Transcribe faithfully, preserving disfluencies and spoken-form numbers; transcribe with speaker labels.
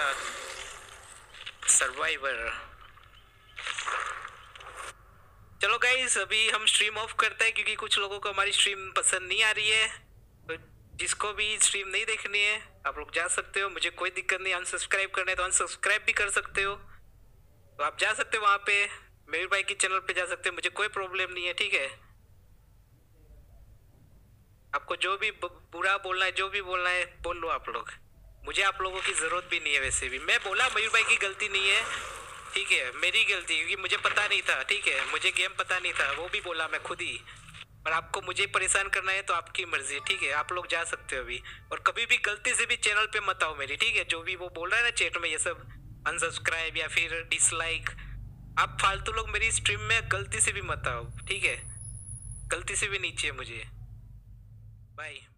Speaker 1: Survivor. चलो guys, अभी हम स्ट्रीम ऑफ करते हैं क्योंकि कुछ लोगों को हमारी स्ट्रीम पसंद नहीं आ रही है। तो जिसको भी स्ट्रीम नहीं देखनी है आप लोग जा सकते हो, मुझे कोई दिक्कत नहीं। अनसब्सक्राइब करना है तो अनसब्सक्राइब भी कर सकते हो, तो आप जा सकते हो वहाँ पे, मेरे भाई के चैनल पे जा सकते हो, मुझे कोई प्रॉब्लम नहीं है, ठीक है। आपको जो भी बुरा बोलना है, जो भी बोलना है बोल लो आप लोग, मुझे आप लोगों की ज़रूरत भी नहीं है। वैसे भी मैं बोला मयूर भाई की गलती नहीं है, ठीक है, मेरी गलती, क्योंकि मुझे पता नहीं था, ठीक है, मुझे गेम पता नहीं था, वो भी बोला मैं खुद ही। पर आपको मुझे परेशान करना है तो आपकी मर्जी, ठीक है, आप लोग जा सकते हो अभी। और कभी भी गलती से भी चैनल पे मत आओ मेरी, ठीक है। जो भी वो बोल रहा है ना चैट में ये सब अनसब्सक्राइब या फिर डिसलाइक, आप फालतू लोग मेरी स्ट्रीम में गलती से भी मत आओ, ठीक है, गलती से भी नीचे मुझे। बाय।